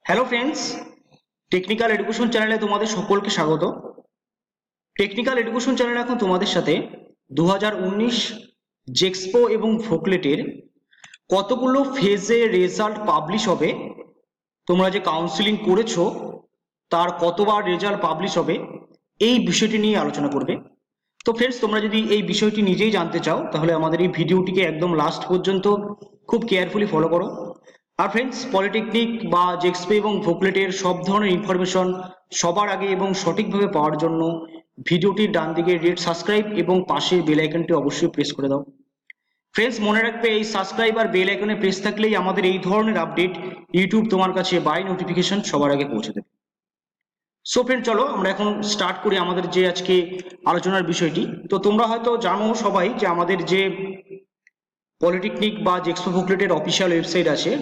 Hello friends, technical education চ্যানেলে তোমাদের সকলকে স্বাগত। টেকনিক্যাল এডুকেশন চ্যানেল এখন তোমাদের সাথে 2019 জেক্সপো এবং ভোকলেটের কতগুলো ফেজে রেজাল্ট পাবলিশ হবে, তোমরা যে কাউন্সিলিং করেছো তার কতবার রেজাল্ট পাবলিশ হবে, এই বিষয়টি নিয়ে আলোচনা করবে। তো ফ্রেন্ডস, তোমরা যদি এই বিষয়টি নিজেই জানতে চাও তাহলে আমাদের এই ভিডিওটিকে একদম লাস্ট পর্যন্ত খুব কেয়ারফুলি ফলো করো। আর ফ্রেন্ডস, পলিটেকনিক বা জেক্সপো এবং ভোকলেটের সব ধরনের ইনফরমেশন সবার আগে এবং সঠিকভাবে পাওয়ার জন্য ভিডিওটির ডান দিকে রেড সাবস্ক্রাইব এবং পাশের বেল আইকনটি অবশ্যই প্রেস করে দাও। ফ্রেন্ডস, মনে রাখবে এই সাবস্ক্রাইব আর বেল আইকনে প্রেস থাকলেই আমাদের এই ধরনের আপডেট ইউটিউব তোমার কাছে বাই নোটিফিকেশন সবার আগে পৌঁছে দেবে। সো ফ্রেন্ড, চলো আমরা এখন স্টার্ট করি আমাদের যে আজকে আলোচনার বিষয়টি। তো তোমরা হয়তো জানো সবাই যে আমাদের যে পলিটেকনিক বা জেক্সপো ভোকলেটের অফিসিয়াল ওয়েবসাইট আছে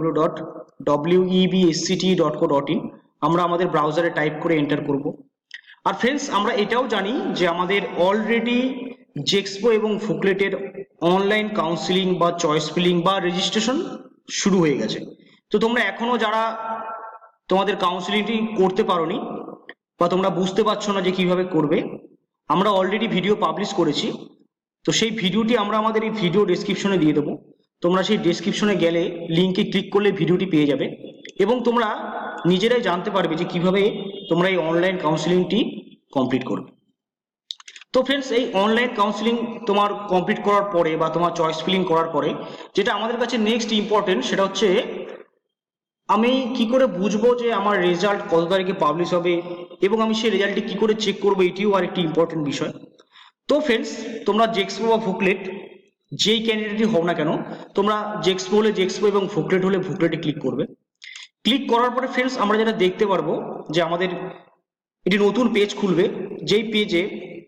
www.websct.co.in, আমরা আমাদের ব্রাউজারে টাইপ করে এন্টার করব। আর ফ্রেন্ডস, আমরা এটাও জানি যে আমাদের অলরেডি জেক্সপো এবং ভোকলেটের অনলাইন কাউন্সিলিং বা চয়েস ফিলিং বা রেজিস্ট্রেশন শুরু হয়ে গেছে। তো তোমরা এখনো যারা তোমাদের কাউন্সিলিংটি করতে পারোনি বা তোমরা বুঝতে পারছো না যে কিভাবে করবে, আমরা অলরেডি ভিডিও পাবলিশ করেছি। তো সেই ভিডিওটি আমরা আমাদের এই ভিডিও ডেসক্রিপশনে দিয়ে দেবো। তোমরা সেই ডেসক্রিপশনে গেলে লিঙ্কে ক্লিক করলে ভিডিওটি পেয়ে যাবে এবং তোমরা নিজেরাই জানতে পারবে যে কিভাবে তোমরা এই অনলাইন কাউন্সিলিংটি কমপ্লিট করবে। তো ফ্রেন্ডস, এই অনলাইন কাউন্সিলিং তোমার কমপ্লিট করার পরে বা তোমার চয়েস ফিলিং করার পরে যেটা আমাদের কাছে নেক্সট ইম্পর্টেন্ট, সেটা হচ্ছে আমি কি করে বুঝবো যে আমার রেজাল্ট কত তারিখে পাবলিশ হবে এবং আমি সেই রেজাল্টটি কি করে চেক করবো, এটিও আর একটি ইম্পর্টেন্ট বিষয়। তো ফ্রেন্ডস, তোমরা জেক্সপো বা ভোকলেট যেই ক্যান্ডিডেটই হও না কেন, তোমরা জেক্সপো হলে জেক্সপো এবং ভোকলেট হলে ভোকলেটে ক্লিক করবে। ক্লিক করার পরে ফ্রেন্ডস, আমরা যেটা দেখতে পারবো যে আমাদের একটি নতুন পেজ খুলবে। যেই পেজে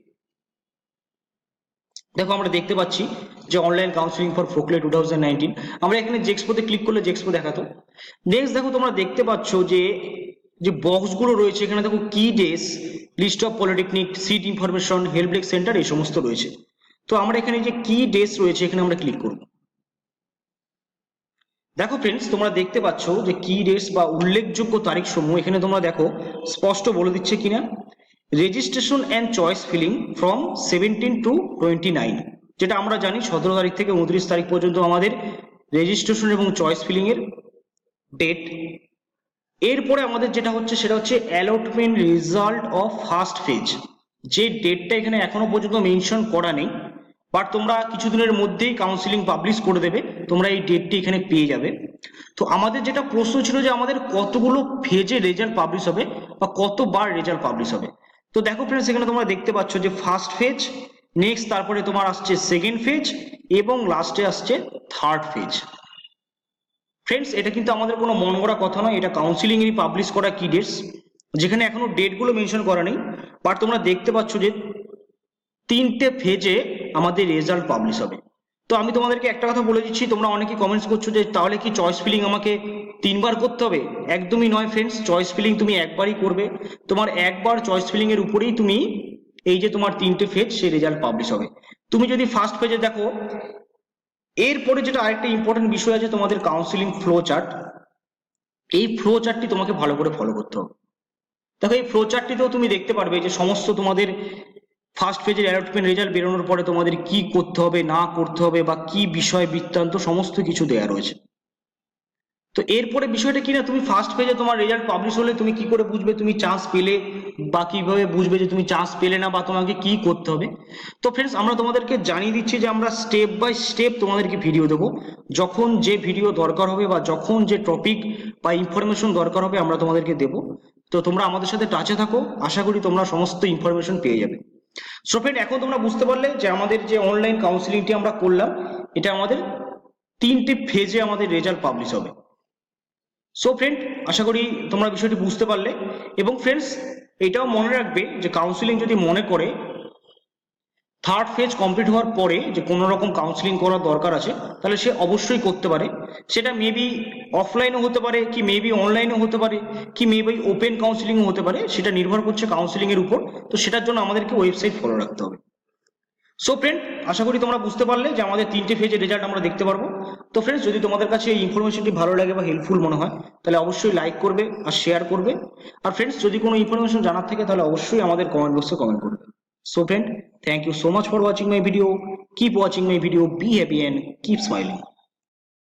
দেখো আমরা দেখতে পাচ্ছি যে অনলাইন কাউন্সিলিং ফর ভোকলেট 2019। আমরা এখানে জেক্সপোতে ক্লিক করলে জেক্সপো দেখাতো। নেক্সট দেখো তোমরা দেখতে পাচ্ছ যে যে বক্সগুলো রয়েছে এখানে, দেখো কি ডেস, list of polytechnic, seat information, help desk centre, এই সমস্ত রয়েছে। তো আমরা এখানে যে কি ডেস রয়েছে এখানে আমরা ক্লিক করব। দেখো ফ্রেন্ডস, তোমরা দেখতে পাচ্ছ যে কি ডেটস বা উল্লেখযোগ্য তারিখ সমূহ এখানে তোমরা দেখো স্পষ্ট বলে দিচ্ছে কিনা। Registration and choice filling from 17 to 29, যেটা আমরা জানি 17 তারিখ থেকে 29 তারিখ পর্যন্ত আমাদের রেজিস্ট্রেশন এবং চয়েস ফিলিং এর ডেট। এরপরে আমাদের যেটা হচ্ছে সেটা হচ্ছে allotment result of first phase. যে ডেটটা এখানে এখনো পর্যন্ত মেনশন করা নেই, বাট তোমরা কিছুদিনের মধ্যেই কাউন্সিলিং পাবলিশ করে দেবে, তোমরা এই ডেটটি এখানে পেয়ে যাবে। তো আমাদের যেটা প্রশ্ন ছিল যে আমাদের কতগুলো ফেজে রেজাল্ট পাবলিশ হবে বা কতবার রেজাল্ট পাবলিশ হবে। তো দেখো ফ্রেন্ডস, এখানে তোমরা দেখতে পাচ্ছ যে ফার্স্ট ফেজ, নেক্সট তারপরে তোমার আসছে সেকেন্ড ফেজ এবং লাস্টে আসছে থার্ড ফেজ। ফ্রেন্ডস, এটা কিন্তু আমাদের কোনো মন গড়া কথা নয়, এটা কাউন্সিলিং এরই পাবলিশ করা কি ডেটস, যেখানে এখনো ডেটগুলো মেনশন করা নেই। বাট তোমরা দেখতে পাচ্ছ যে 3টে ফেজে আমাদের রেজাল্ট পাবলিশ হবে। তো আমি তোমাদেরকে একটা কথা বলে দিচ্ছি, তোমরা অনেকে কমেন্টস করছো যে তাহলে কি চয়েস ফিলিং আমাকে 3বার করতে হবে? একদমই নয় ফ্রেন্ডস, চয়েস ফিলিং তুমি একবারই করবে। তোমার একবার চয়েস ফিলিং এর উপরেই তুমি এই যে তোমার 3টে ফেজ সেই রেজাল্ট পাবলিশ হবে। তুমি যদি ফার্স্ট ফেজে দেখো, এরপরে যেটা আরেকটা ইম্পর্টেন্ট বিষয় আছে তোমাদের কাউন্সিলিং ফ্লো চার্ট। এই ফ্লো চার্টটি তোমাকে ভালো করে ফলো করতে হবে। দেখো এই ফ্লো চার্টটিতেও তুমি দেখতে পারবে যে সমস্ত তোমাদের ফার্স্ট ফেজের অ্যালটমেন্ট রেজাল্ট বেরোনোর পরে তোমাদের কি করতে হবে না করতে হবে বা কি বিষয় বৃত্তান্ত সমস্ত কিছু দেওয়া রয়েছে। তো এরপরে বিষয়টা কি না, তুমি ফার্স্ট পেজে তোমার রেজাল্ট পাবলিশ হলে তুমি কি করে বুঝবে তুমি চান্স পেলে, বা কিভাবে বুঝবে যে তুমি চান্স পেলে না বা তোমাকে কি করতে হবে। তো ফ্রেন্ডস, আমরা তোমাদেরকে জানিয়ে দিচ্ছি যে আমরা স্টেপ বাই স্টেপ তোমাদেরকে ভিডিও দেবো। যখন যে ভিডিও দরকার হবে বা যখন যে টপিক বা ইনফরমেশন দরকার হবে আমরা তোমাদেরকে দেবো। তো তোমরা আমাদের সাথে টাচে থাকো, আশা করি তোমরা সমস্ত ইনফরমেশন পেয়ে যাবে। সো ফ্রেন্ড, এখন তোমরা বুঝতে পারলে যে আমাদের যে অনলাইন কাউন্সিলিংটি আমরা করলাম, এটা আমাদের 3টে ফেজে আমাদের রেজাল্ট পাবলিশ হবে। সো ফ্রেন্ড, আশা করি তোমরা বিষয়টি বুঝতে পারলে। এবং ফ্রেন্ডস, এটাও মনে রাখবে যে কাউন্সিলিং যদি মনে করে থার্ড ফেজ কমপ্লিট হওয়ার পরে যে কোনো রকম কাউন্সিলিং করার দরকার আছে, তাহলে সে অবশ্যই করতে পারে। সেটা মেবি অফলাইনও হতে পারে, কি মেবি অনলাইনও হতে পারে, কি মেবি ওপেন কাউন্সিলিংও হতে পারে, সেটা নির্ভর করছে কাউন্সিলিং এর উপর। তো সেটার জন্য আমাদেরকে ওয়েবসাইট ফলো রাখতে হবে। সো ফ্রেন্ড, আশা করি তোমরা বুঝতে পারলে যে আমাদের 3টে ফেজের রেজাল্ট আমরা দেখতে পারবো। তো ফ্রেন্ডস, যদি তোমাদের কাছে এই ইনফরমেশনটি ভালো লাগে বা হেল্পফুল মনে হয় তাহলে অবশ্যই লাইক করবে আর শেয়ার করবে। আর ফ্রেন্ডস, যদি কোনো ইনফরমেশন জানার থাকে তাহলে অবশ্যই আমাদের কমেন্ট বক্সে কমেন্ট করবে। So friend, thank you so much for watching my video. Keep watching my video, be happy and keep smiling.